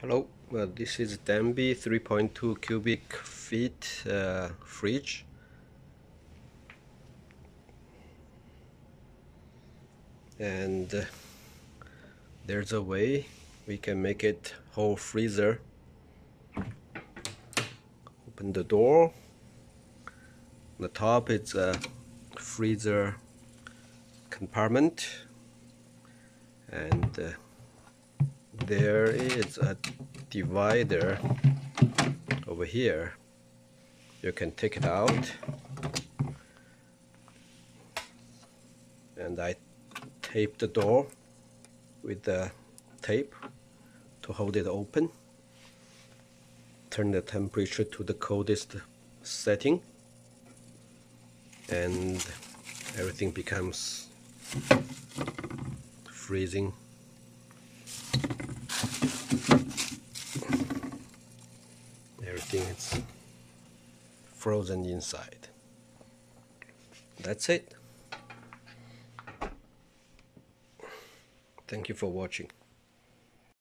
Hello, this is Danby 3.2 cubic feet fridge. And there's a way we can make it whole freezer. Open the door. On the top it's a freezer compartment, and there is a divider over here. You can take it out, and I tape the door with the tape to hold it open. Turn the temperature to the coldest setting, and everything becomes freezing. Everything is frozen inside. That's it. Thank you for watching.